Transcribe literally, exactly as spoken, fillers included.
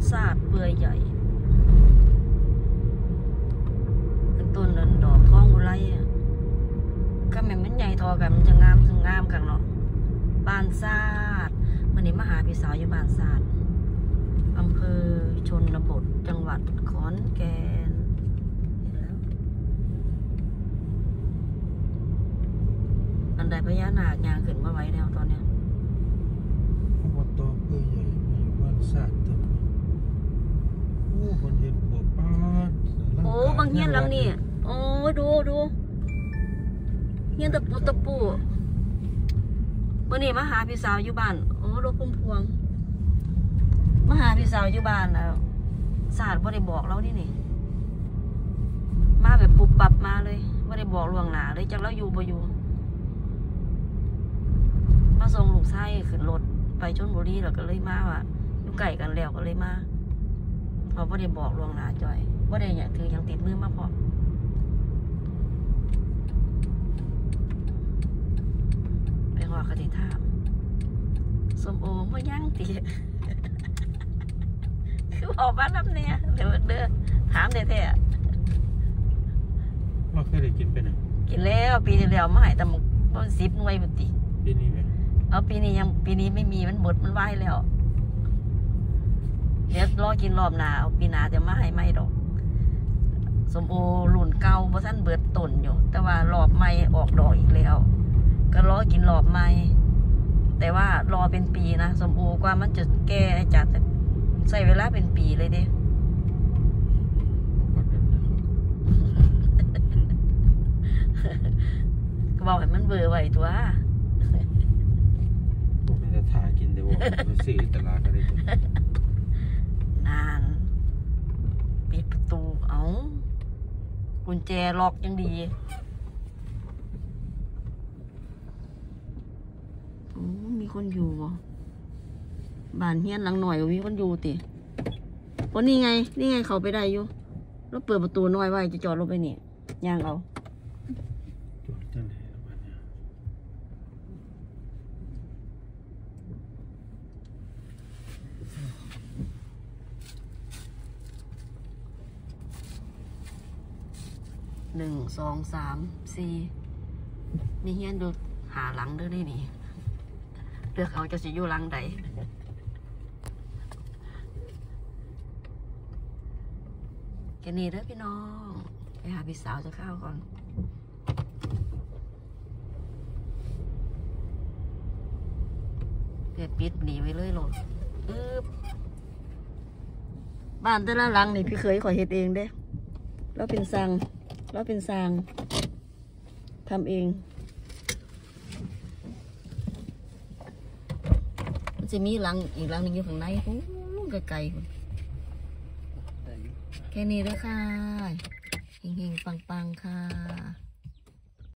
ศาสตร์เปื่อยใหญ่เป็นต้นเดินดอกท้องอุไรก็แม่มันใหญ่ทอกันมันจะงามถึงงามกันเนาะบ้านศาสตร์วันนี้มาหาพี่สาวอยู่บ้านศาสตร์อำเภอชนบทจังหวัดขอนแก่นอันใดพญานาคยางขึ้นมาไว้แล้วตอนเนี้ยอบตเปื่อยใหญ่มีบ้านศาสตร์ตั้งโอ้คนเห็นบัวป้าโอ้บางเฮียนหลังนี่โอ้ดูดูเฮียนตะปูตะปูวันนี้มาหาพี่สาวอยู่บ้านโอ้รถพุ่มพวงมาหาพี่สาวอยู่บ้านแล้วศาสตร์บ่ได้บอกเรานี่นี่มาแบบปุบปับมาเลยบ่ได้บอกล่วงหน้าเลยจักเราอยู่บ่อยู่มาส่งลูกชายขึ้นรถไปชลบุรีแล้วก็เลยมาว่าอยู่ใกล้กันแล้วก็เลยมาพอบ่ได้บอกล่วงหน้าจ่อยบ่ได้อย่างถือยังติดมือมาพอไปหอกระติถามสมโอมาย่างตีคือบอกบ้านรับเนี่ยเดี๋ยวเด้อถามแท้ๆว่าเคยได้กินไปไหนกินแล้วปีที่แล้วมาให้แต่มันสิบหน่วยบุตรปีนี้ไหมเอาปีนี้ยังปีนี้ไม่มีมันบดมันไหวแล้วเดี๋ยวรอกินรอบหน้าเอาปีหน้าจะมาให้ไม่ดอกสมโอหลุนเก่าเพราะท่านเบิดต้นอยู่แต่ว่ารอบใหม่ออกดอกอีกแล้วก็รอกินรอบใหม่แต่ว่ารอเป็นปีนะสมโอกว่ามันจะแก่จัดใส่เวลาเป็นปีเลยเด้ก็บอกให้มันเบื่อไว้ตัวผมไม่ได้ถ่ายกินเดี๋ยวผมซื้อตลาดก็ได้นานปิดประตูเอากุญแจล็อกยังดีโอ้มีคนอยู่บ่บ้านเฮียนหลังหน่อยมีคนอยู่ติวันนี้ไงนี่ไงเขาไปได้อยู่แล้วเปิดประตูน้อยไว้จะจอดรถไปนี่ย่างเอาจอดจังไหนหนึ่งสองสามสี่นี่เฮียนดูหาหลังด้วยนี่นี่เลือกเอาจะสิอยู่หลังใดแค่นี้เด้อพี่น้องไปหาพี่สาวจะเข้าก่อนเดี๋ยวปิดหนีไว้เลยโหลดอึ๊บบ้านแต่ละหลังนี่พี่เคยขอเฮ็ดเองเด้แล้วเป็นซังแล้วเป็นซางทำเองมันจะมีหลังอีกหลังนึงอยู่ข้างในโอ้ไกลๆแค่นี้เลยค่ะเฮงๆปังๆค่ะ